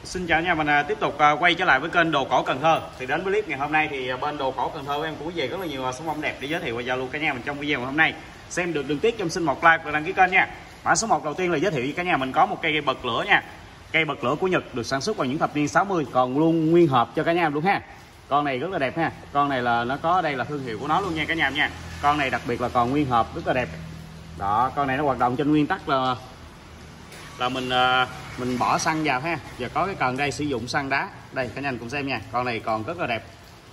Xin chào nha, mình tiếp tục quay trở lại với kênh Đồ Cổ Cần Thơ. Thì đến với clip ngày hôm nay thì bên Đồ Cổ Cần Thơ em cũng về rất là nhiều sản phẩm đẹp để giới thiệu và giao lưu cả nhà mình trong video ngày hôm nay. Xem được đừng tiếc cho xin một like và đăng ký kênh nha. Mã số 1 đầu tiên là giới thiệu với cả nhà mình có một cây bật lửa nha. Cây bật lửa của Nhật được sản xuất vào những thập niên 60, còn luôn nguyên hộp cho cả nhà luôn ha. Con này rất là đẹp ha. Con này là nó có đây là thương hiệu của nó luôn nha cả nhà nha. Con này đặc biệt là còn nguyên hộp rất là đẹp. Đó, con này nó hoạt động trên nguyên tắc là mình bỏ xăng vào ha. Giờ có cái cần đây sử dụng xăng đá. Đây cả nhà cùng xem nha. Con này còn rất là đẹp.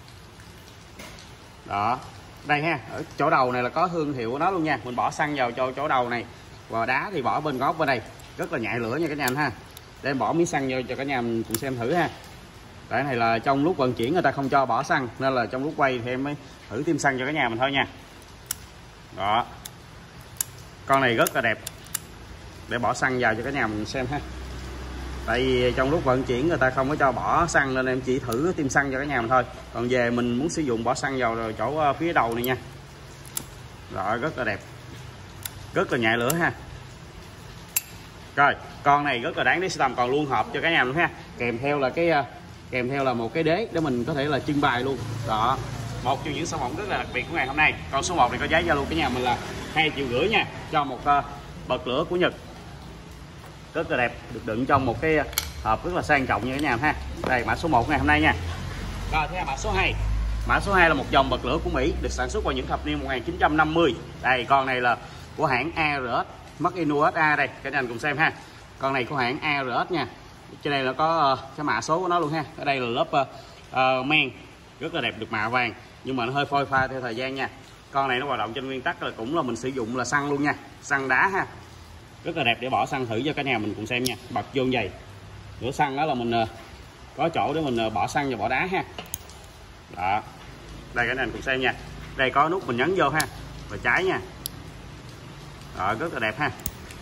Đó. Đây ha, ở chỗ đầu này là có thương hiệu của nó luôn nha. Mình bỏ xăng vào cho chỗ đầu này. Và đá thì bỏ bên góc bên đây. Rất là nhạy lửa nha cả nhà ha. Để em bỏ miếng xăng vô cho cả nhà mình cùng xem thử ha. Cái này là trong lúc vận chuyển người ta không cho bỏ xăng, nên là trong lúc quay thì em mới thử tiêm xăng cho cả nhà mình thôi nha. Đó. Con này rất là đẹp. Để bỏ xăng vào cho cả nhà mình xem ha. Tại vì trong lúc vận chuyển người ta không có cho bỏ xăng nên em chỉ thử tiêm xăng cho cả nhà mình thôi. Còn về mình muốn sử dụng bỏ xăng vào rồi chỗ phía đầu này nha. Rồi rất là đẹp. Rất là nhạy lửa ha. Rồi, con này rất là đáng để sưu tầm, còn luôn hộp cho cả nhà luôn ha. Kèm theo là một cái đế để mình có thể là trưng bày luôn. Đó. Một trong những sản phẩm rất là đặc biệt của ngày hôm nay. Con số 1 này có giá giao lưu cả nhà mình là 2,5 triệu nha, cho một bật lửa của Nhật. Rất là đẹp, được đựng trong một cái hộp rất là sang trọng như cả nhà ha. Đây mã số 1 ngày hôm nay nha. Rồi thế là mã số 2. Mã số 2 là một dòng bật lửa của Mỹ, được sản xuất vào những thập niên 1950. Đây con này là của hãng ARS, Made in USA đây, cả nhà cùng xem ha. Con này của hãng ARS nha. Trên đây là có cái mã số của nó luôn ha. Ở đây là lớp men, rất là đẹp, được mạ vàng nhưng mà nó hơi phôi pha theo thời gian nha. Con này nó hoạt động trên nguyên tắc là cũng là mình sử dụng là xăng luôn nha, xăng đá ha. Rất là đẹp để bỏ xăng thử cho cả nhà mình cùng xem nha. Bật vô vậy lửa xăng đó là mình có chỗ để mình bỏ xăng và bỏ đá ha. Đó. Đây cả nhà mình cùng xem nha. Đây có nút mình nhấn vô ha, và trái nha. Đó, rất là đẹp ha.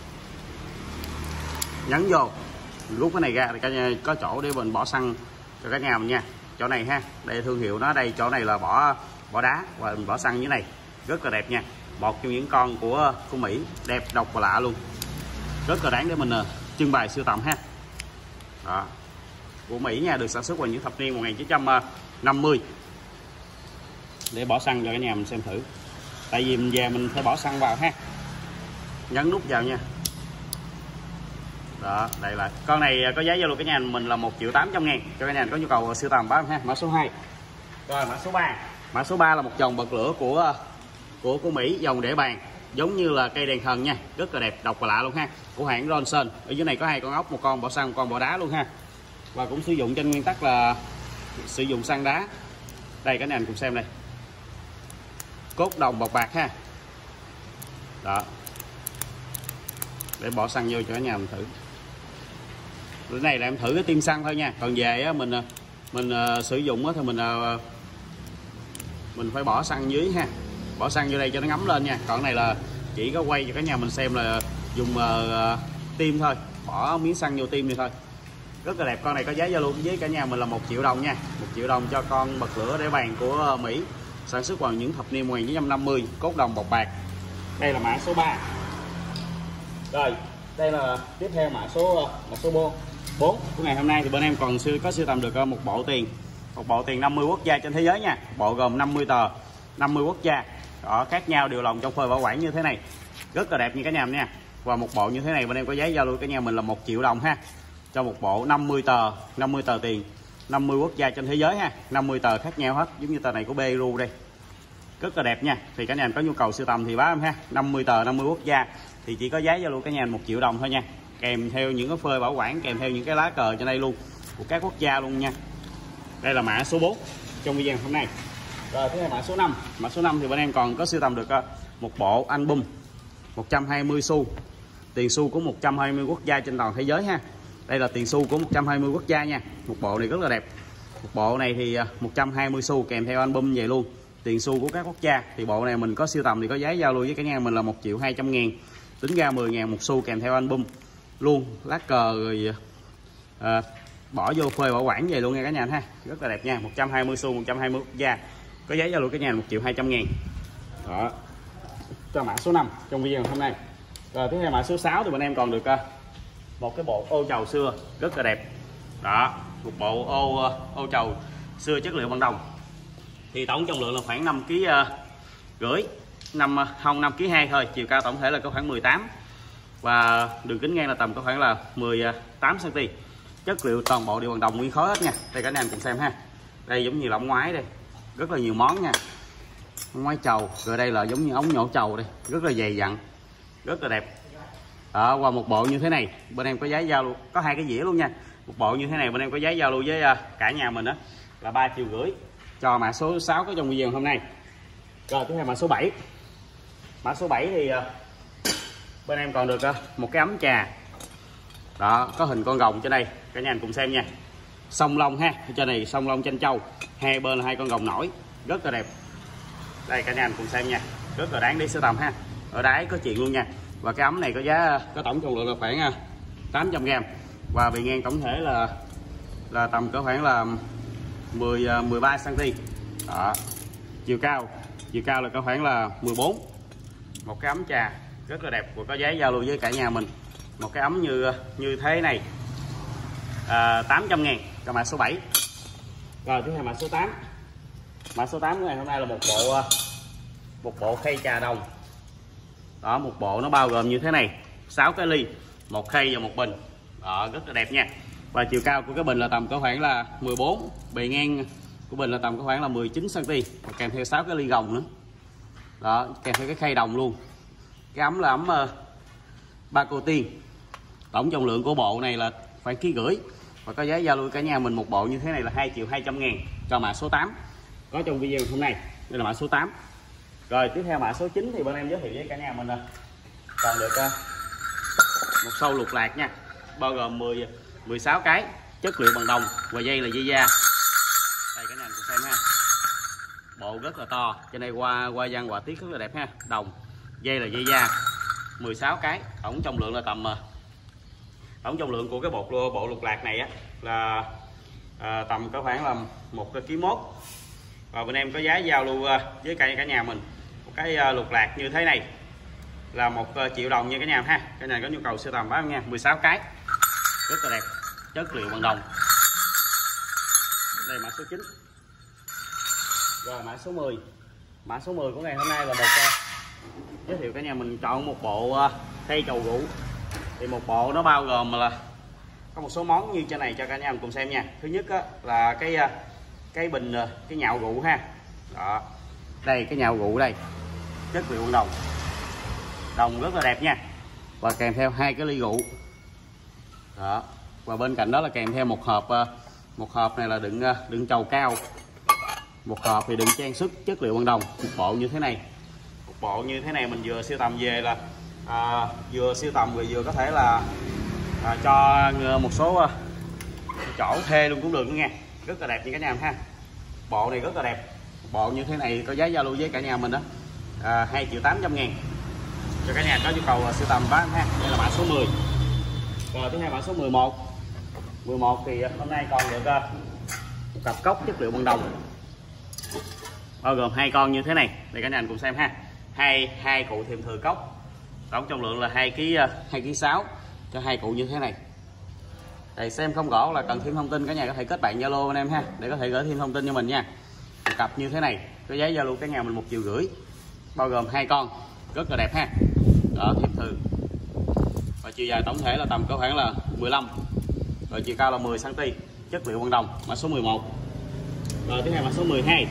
Nhấn vô rút cái này ra thì cả nhà có chỗ để mình bỏ xăng cho cả nhà mình nha. Chỗ này ha, đây thương hiệu nó, đây chỗ này là bỏ đá và mình bỏ xăng như này. Rất là đẹp nha. Một trong những con của Mỹ, đẹp độc và lạ luôn. Rất là đáng để mình trưng bày sưu tầm ha. Đó. Của Mỹ nha, được sản xuất vào những thập niên 1950. Để bỏ xăng cho cả nhà mình xem thử. Tại vì mình về mình phải bỏ xăng vào ha. Nhấn nút vào nha. Đó, đây là con này có giá giao lưu cả nhà mình là 1.800.000 cho cả nhà có nhu cầu sưu tầm bám ha. Mã số 2. Rồi mã số 3. Mã số 3 là một dòng bật lửa của Mỹ, dòng để bàn giống như là cây đèn thần nha, rất là đẹp, độc và lạ luôn ha. Của hãng Johnson. Ở dưới này có 2 con ốc, một con bỏ xăng, một con bỏ đá luôn ha. Và cũng sử dụng trên nguyên tắc là sử dụng xăng đá. Đây cả nhà cùng xem đây. Cốt đồng bọc bạc ha. Đó. Để bỏ xăng vô cho cả nhà mình thử. Cái này là em thử cái tiêm xăng thôi nha. Còn về á, mình sử dụng á, thì mình phải bỏ xăng dưới ha. Bỏ xăng vô đây cho nó ngấm lên nha. Còn này là chỉ có quay cho cả nhà mình xem là dùng tiêm thôi. Bỏ miếng xăng vô tiêm đi thôi. Rất là đẹp. Con này có giá giao lưu với cả nhà mình là 1 triệu đồng nha. 1 triệu đồng cho con bật lửa để bàn của Mỹ, sản xuất vào những thập niên 1950, cốt đồng bọc bạc. Đây là mã số 3. Rồi, đây là tiếp theo mã số 4 của ngày hôm nay thì bên em còn có sưu tầm được một bộ tiền 50 quốc gia trên thế giới nha. Bộ gồm 50 tờ, 50 quốc gia. Đó, khác nhau đều lòng trong phơi bảo quản như thế này. Rất là đẹp như cả nhà mình nha. Và một bộ như thế này bên em có giá giao lưu cả nhà mình là 1 triệu đồng ha. Cho một bộ 50 tờ tiền, 50 quốc gia trên thế giới ha. 50 tờ khác nhau hết, giống như tờ này của Peru đây. Rất là đẹp nha. Thì cả nhà mình có nhu cầu sưu tầm thì báo em ha. 50 tờ, 50 quốc gia thì chỉ có giá giao lưu cả nhà 1 triệu đồng thôi nha. Kèm theo những cái phơi bảo quản, kèm theo những cái lá cờ trên đây luôn của các quốc gia luôn nha. Đây là mã số 4 trong video hôm nay. Rồi thế là mã số 5. Mã số 5 thì bên em còn có sưu tầm được một bộ album 120 xu. Tiền xu của 120 quốc gia trên toàn thế giới ha. Đây là tiền xu của 120 quốc gia nha. Một bộ này rất là đẹp. Một bộ này thì 120 xu kèm theo album về luôn. Tiền xu của các quốc gia. Thì bộ này mình có sưu tầm thì có giá giao lưu với cả nhà mình là 1.200.000. Tính ra 10.000 một xu kèm theo album luôn, lá cờ rồi bỏ vô phơi bảo quản về luôn nha cả nhà ha. Rất là đẹp nha. 120 xu, 120 quốc gia, có giá giao lưu cả nhà 1.200.000. Đó, cho mã số 5 trong video hôm nay. Rồi tiếp theo mã số 6 thì bên em còn được một cái bộ ô trầu xưa rất là đẹp. Đó, một bộ ô trầu xưa chất liệu bằng đồng. Thì tổng trọng lượng là khoảng 5 kg rưỡi, 5 kg 2 thôi. Chiều cao tổng thể là có khoảng 18 và đường kính ngang là tầm có khoảng là 18 cm. Chất liệu toàn bộ đều bằng đồng nguyên khối hết nha. Đây cả anh em cùng xem ha. Đây giống như là ống ngoái đây, rất là nhiều món nha. Ống ngoái trầu, rồi đây là giống như ống nhổ trầu đây, rất là dày dặn, rất là đẹp. Đó, qua một bộ như thế này bên em có giá giao luôn, có 2 cái dĩa luôn nha. Một bộ như thế này bên em có giá giao lưu với cả nhà mình đó là 3,5 triệu cho mã số 6 có trong video hôm nay. Rồi tiếp theo mã số 7. Mã số 7 thì bên em còn được một cái ấm trà. Đó, có hình con rồng trên đây, cả nhà cùng xem nha. Song long ha, trên này song long tranh châu, hai bên là 2 con rồng nổi, rất là đẹp. Đây cả nhà cùng xem nha, rất là đáng để sưu tầm ha. Ở đáy có chuyện luôn nha. Và cái ấm này có giá, có tổng trọng lượng là khoảng 800g và bề ngang tổng thể là tầm có khoảng là 13 cm. Đó. Chiều cao là có khoảng là 14. Một cái ấm trà rất là đẹp và có giá giao lưu với cả nhà mình. Một cái ấm như thế này 800.000 cho mã số 7. Rồi tiếp theo mã số 8. Mã số 8 của ngày hôm nay là một bộ khay trà đồng. Đó, một bộ nó bao gồm như thế này, 6 cái ly, một khay và một bình. Đó, rất là đẹp nha. Và chiều cao của cái bình là tầm có khoảng là 14, bề ngang của bình là tầm có khoảng là 19 cm và kèm theo 6 cái ly gồng nữa. Đó, kèm theo cái khay đồng luôn. Cái ấm là ấm ba cô tiên. Tổng trọng lượng của bộ này là khoảng 1,5 kg và có giá giao lưu cả nhà mình một bộ như thế này là 2.200.000 cho mã số 8 có trong video hôm nay. Đây là mã số 8. Rồi tiếp theo mã số 9 thì bên em giới thiệu với cả nhà mình còn được một sâu lục lạc nha, bao gồm 16 cái, chất liệu bằng đồng và dây là dây da. Đây cả nhà cùng xem ha. Bộ rất là to, trên đây qua văn họa tiết rất là đẹp ha. Đồng, dây là dây da, 16 cái, tổng trọng lượng là tổng trọng lượng của cái bộ lục lạc này là tầm có khoảng là 1,1 kg. Và bên em có giá giao lưu với cả nhà mình một cái lục lạc như thế này là 1 triệu đồng nha cả nhà ha. Cái này có nhu cầu sưu tầm báo nha, 16 cái, rất là đẹp, chất liệu bằng đồng. Đây mã số 9. Rồi mã số 10. Mã số 10 của ngày hôm nay là giới thiệu cả nhà mình chọn một bộ khay trầu rượu. Thì một bộ nó bao gồm là có một số món như trên này cho cả nhà mình cùng xem nha. Thứ nhất là cái bình, cái nhạo rượu ha. Đó, đây cái nhạo rượu đây, chất liệu bằng đồng rất là đẹp nha. Và kèm theo 2 cái ly rượu. Đó, và bên cạnh đó là kèm theo một hộp này là đựng trầu cao, một hộp thì đựng trang sức chất liệu bằng đồng. Một bộ như thế này, mình vừa sưu tầm về là vừa sưu tầm rồi vừa có thể là cho một số chỗ thuê luôn cũng được nha. Rất là đẹp như cả nhà ha. Bộ này rất là đẹp. Bộ như thế này có giá giao lưu với cả nhà mình đó 2.800.000 cho cả nhà có nhu cầu sưu tầm bán ha. Đây là mã số 10. Rồi tiếp theo mã số 11. 11 thì hôm nay còn được một cặp cốc chất liệu bằng đồng bao gồm 2 con như thế này. Để cả nhà cùng xem ha. Hai cụ thiềm thừa cốc. Tổng trọng lượng là 2,6 kg cho 2 cụ như thế này. Đây xem không rõ là cần thêm thông tin cả nhà có thể kết bạn Zalo anh em ha, để có thể gửi thêm thông tin cho mình nha. Một cặp như thế này có giá giao lưu cả nhà mình 1,5 triệu bao gồm 2 con, rất là đẹp ha. Đó, thiềm thừa. Và chiều dài tổng thể là tầm có khoảng là 15. Rồi chiều cao là 10 cm, chất liệu bằng đồng, mã số 11. Rồi tiếp theo mã số 12.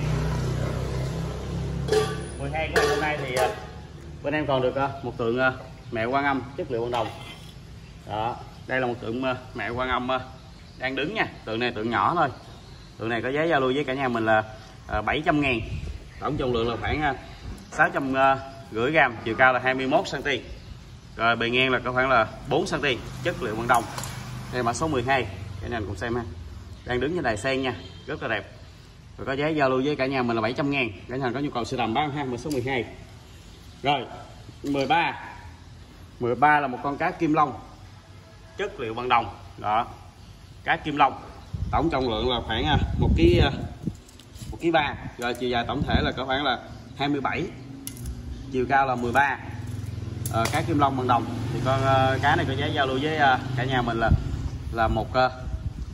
12 của ngày hôm nay thì bên em còn được một tượng mẹ Quan Âm chất liệu bằng đồng. Đó, đây là một tượng mẹ Quan Âm đang đứng nha. Tượng này tượng nhỏ thôi. Tượng này có giá giao lưu với cả nhà mình là 700.000. Tổng trọng lượng là khoảng 650g, chiều cao là 21 cm. Rồi bề ngang là có khoảng là 4 cm, chất liệu bằng đồng. Đây mã số 12, cả nhà cùng xem ha. Đang đứng trên đài sen nha, rất là đẹp. Và có giá giao lưu với cả nhà mình là 700.000. Cả nhà có nhu cầu sưu tầm bán ha, mã số 12. Rồi 13. 13 là một con cá kim long chất liệu bằng đồng. Đó, cá kim long tổng trọng lượng là khoảng 1,3 kg. Rồi chiều dài tổng thể là có khoảng là 27, chiều cao là 13. Cá kim long bằng đồng thì con cá này có giá giao lưu với cả nhà mình là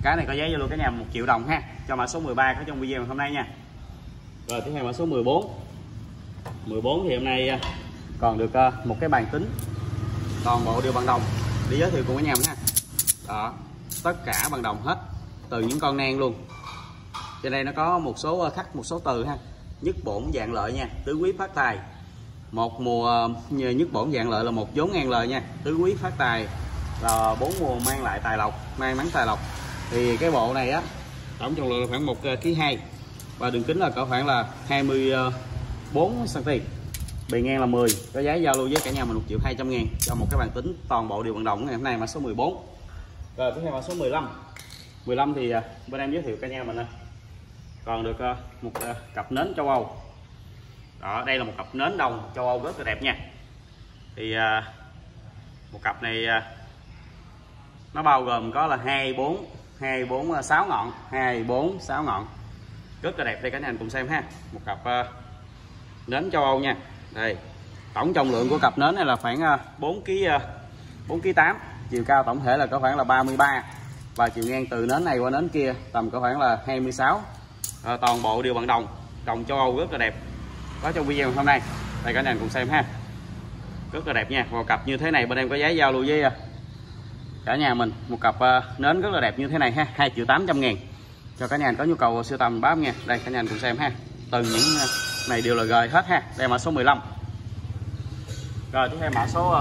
Cái này có giá Zalo cả nhà 1 triệu đồng ha, cho mã số 13 có trong video hôm nay nha. Rồi tiếp theo mã số 14. 14 thì hôm nay còn được một cái bàn tính toàn bộ đều bằng đồng để giới thiệu cùng với nhà mình ha. Đó, tất cả bằng đồng hết, từ những con nang luôn. Trên đây nó có một số khắc, một số từ ha. Nhất bổn dạng lợi nha, tứ quý phát tài. Một mùa nhất bổn dạng lợi là một vốn ngang lời nha, tứ quý phát tài là 4 mùa mang lại tài lộc, may mắn tài lộc. Thì cái bộ này á, tổng trọng lượng là khoảng 1,2 kg và đường kính là cỡ khoảng là 24 cm, bề ngang là 10. Có giá giao lưu với cả nhà mình 1.200.000 cho một cái bàn tính toàn bộ đều bằng đồng ngày hôm nay, mã số 14. Rồi tiếp theo mã số 15. 15 thì bên em giới thiệu cả nhà mình còn được một cặp nến châu Âu. Đó, đây là một cặp nến đồng châu Âu rất là đẹp nha. Thì một cặp này nó bao gồm có là 6 ngọn, 6 ngọn. Rất là đẹp, đây cả nhà mình cùng xem ha. Một cặp nến châu Âu nha. Đây, tổng trọng lượng của cặp nến này là khoảng 4 kg 8, chiều cao tổng thể là có khoảng là 33 và chiều ngang từ nến này qua nến kia tầm có khoảng là 26. Toàn bộ đều bằng đồng, đồng châu Âu rất là đẹp. Có trong video hôm nay. Đây cả nhà mình cùng xem ha. Rất là đẹp nha. Một cặp như thế này bên em có giá giao lưu với cả nhà mình một cặp nến rất là đẹp như thế này ha, 2.800.000 cho cả nhà có nhu cầu sưu tầm bám nha. Đây cả nhà cùng xem ha, từng những này đều là gời hết ha. Đây mã số 15. Rồi tiếp theo mã số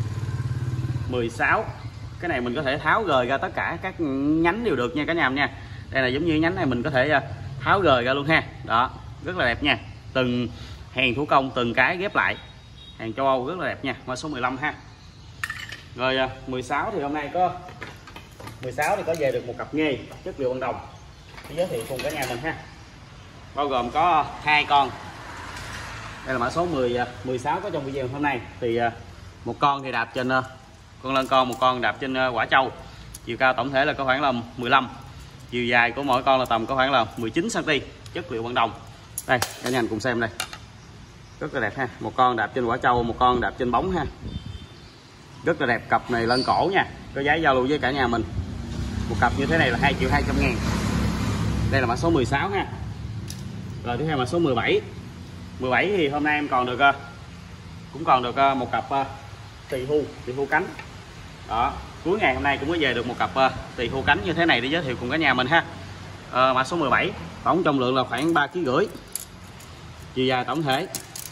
16. Cái này mình có thể tháo gời ra tất cả các nhánh đều được nha cả nhà nha. Đây là giống như nhánh này mình có thể tháo gời ra luôn ha. Đó, rất là đẹp nha. Từng hàng thủ công, từng cái ghép lại, hàng châu Âu rất là đẹp nha. Mã số 15 ha. Rồi 16 thì hôm nay có 16 thì có về được một cặp nghề chất liệu bằng đồng để giới thiệu cùng cả nhà mình ha. Bao gồm có 2 con. Đây là mã số 16 có trong video hôm nay. Thì một con thì đạp trên con lân con, một con đạp trên quả trâu. Chiều cao tổng thể là có khoảng là 15. Chiều dài của mỗi con là tầm có khoảng là 19 cm, chất liệu bằng đồng. Đây, cả nhà mình cùng xem đây. Rất là đẹp ha. Một con đạp trên quả trâu, một con đạp trên bóng ha. Rất là đẹp, cặp này lên cổ nha. Có giá giao lưu với cả nhà mình. Một cặp như thế này là 2.200.000. Đây là mã số 16 ha. Rồi tiếp theo mã số 17. 17 thì hôm nay em còn được cũng còn được một cặp tỳ hưu cánh. Đó, cuối ngày hôm nay cũng có về được một cặp tỳ hưu cánh như thế này để giới thiệu cùng cả nhà mình ha. Mã số 17, tổng trọng lượng là khoảng 3,5 kg. Chiều dài tổng thể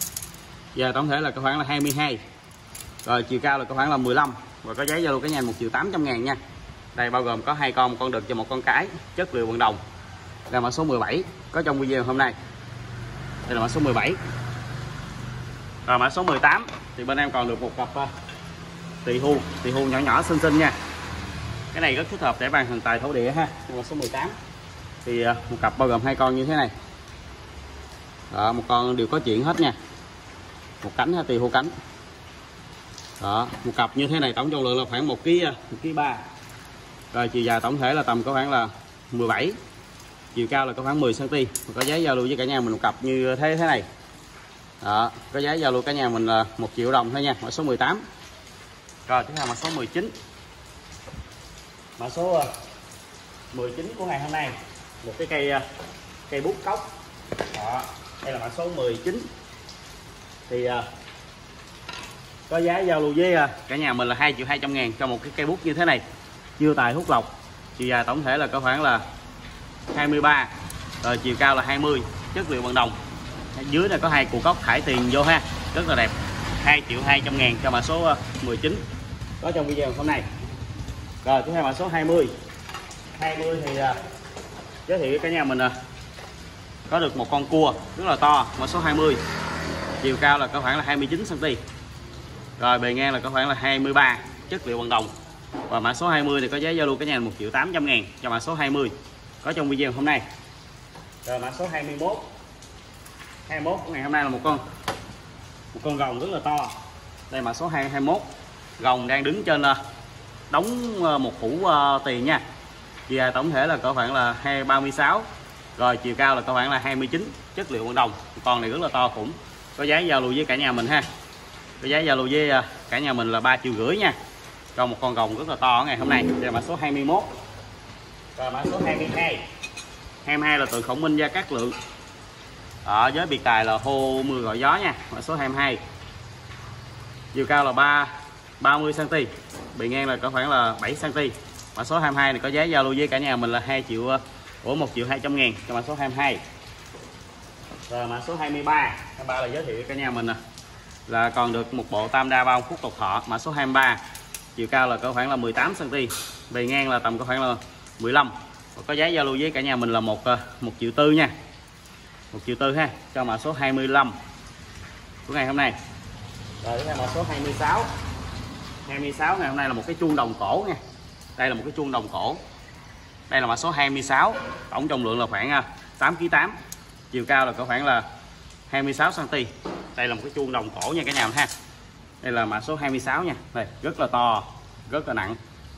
là có khoảng là 22. Rồi chiều cao là có khoảng là 15 và có giá giao lưu cả nhà 1.800.000 nha. Đây bao gồm có 2 con, một con đực và một con cái, chất liệu bằng đồng. Đây là mã số 17 có trong video hôm nay. Đây là mã số 17. Rồi mã số 18 thì bên em còn được một cặp tỳ hưu nhỏ nhỏ xinh xinh nha. Cái này rất thích hợp để bàn thần tài thổ địa ha. Đây là mã số 18. Thì một cặp bao gồm 2 con như thế này. Đó, một con đều có chuyện hết nha. Một cánh ha, tỳ hưu cánh. Đó, một cặp như thế này tổng trọng lượng là khoảng 1,3 kg. Rồi chiều dài tổng thể là tầm có khoảng là 17, chiều cao là có khoảng 10 cm. Có giá giao lưu với cả nhà mình một cặp như thế này. Đó, có giá giao lưu cả nhà mình là 1 triệu đồng thôi nha. Mã số 18. Rồi tiếp theo mã số 19. Mã số 19 của ngày hôm nay, một cái cây bút cốc. Đó, đây là mã số 19. Thì có giá giao lưu với cả nhà mình là 2.200.000 cho một cái cây bút như thế này, chiêu tài hút lộc. Chiều dài tổng thể là có khoảng là 23, rồi chiều cao là 20, chất liệu bằng đồng. Dưới này có 2 củ cốc thải tiền vô ha, rất là đẹp. 2.200.000 cho mã số 19 có trong video hôm nay. Rồi tiếp theo mã số 20. 20 thì giới thiệu với cả nhà mình có được một con cua rất là to, mã số 20. Chiều cao là có khoảng là 29 cm. Rồi bề ngang là có khoảng là 23, chất liệu bằng đồng. Và mã số 20 thì có giá giao lưu cả nhà 1.800.000 cho mã số 20 có trong video hôm nay. Rồi mã số 21. 21 ngày hôm nay là một con rồng rất là to. Đây mã số 21. Rồng đang đứng trên đóng một phủ tiền nha. Chiều dài tổng thể là có khoảng là 36. Rồi chiều cao là có khoảng là 29, chất liệu bằng đồng. Con này rất là to khủng. Có giá giao lưu với cả nhà mình ha. Có giá giao lưu với cả nhà mình là 3,5 triệu nha. Cho một con rồng rất là to ngày hôm nay. Đây là mã số 21. Rồi mã số 22. 22 là tượng Khổng Minh Gia Cát Lượng. Với biệt tài là hô mưa gọi gió nha. Mã số 22. Chiều cao là 30 cm, bề ngang là có khoảng là 7 cm. Mã số 22 này có giá giao lưu với cả nhà mình là 1.200.000 cho mã số 22. Rồi mã số 23. 23 là giới thiệu với cả nhà mình là còn được một bộ tam đa bao phúc lộc thọ. Mã số 23. Chiều cao là có khoảng là 18 cm, bề ngang là tầm có khoảng là 15. Và có giá giao lưu với cả nhà mình là 1,4 triệu nha. 1,4 triệu ha, cho mã số 25 của ngày hôm nay. Rồi mã số 26. 26 ngày hôm nay là một cái chuông đồng cổ nha. Đây là một cái chuông đồng cổ. Đây là mã số 26, tổng trọng lượng là khoảng 8,8 kg. Chiều cao là có khoảng là 26 cm. Đây là một cái chuông đồng cổ nha cả nhà ha. Đây là mã số 26 nha. Đây, rất là to, rất là nặng.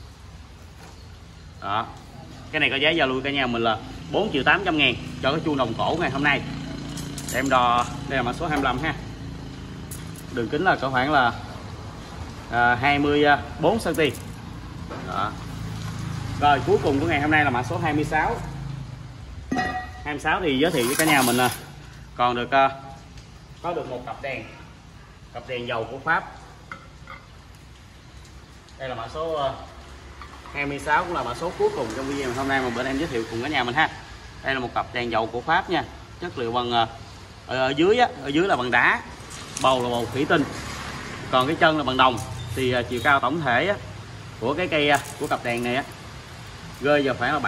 Đó. Cái này có giá giao lưu cả nhà mình là 4.800.000 cho cái chuông đồng cổ ngày hôm nay. Để em đo, đây là mã số 25 ha. Đường kính là có khoảng là 24 cm. Đó. Rồi cuối cùng của ngày hôm nay là mã số 26. 26 thì giới thiệu với cả nhà mình là còn được có được một cặp đèn dầu của Pháp. Đây là mã số 26, cũng là mã số cuối cùng trong video hôm nay mà bên em giới thiệu cùng cả nhà mình ha. Đây là một cặp đèn dầu của Pháp nha. Chất liệu bằng ở dưới là bằng đá, bầu là bầu thủy tinh, còn cái chân là bằng đồng. Thì chiều cao tổng thể của cái cây của cặp đèn này rơi vào khoảng là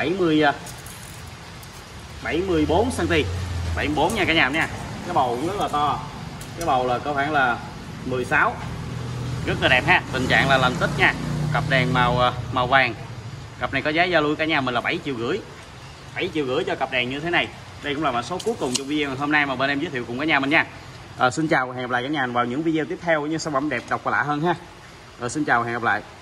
74 cm, 74 nha cả nhà nha. Cái bầu cũng rất là to, cái bầu là có khoảng là 16, rất là đẹp ha. Tình trạng là lành tích nha. Cặp đèn màu vàng. Cặp này có giá giao lưu cả nhà mình là 7,5 triệu. 7,5 triệu cho cặp đèn như thế này. Đây cũng là mã số cuối cùng trong video hôm nay mà bên em giới thiệu cùng cả nhà mình nha. Xin chào và hẹn gặp lại cả nhà vào những video tiếp theo với những sản phẩm đẹp độc và lạ hơn ha. Xin chào và hẹn gặp lại.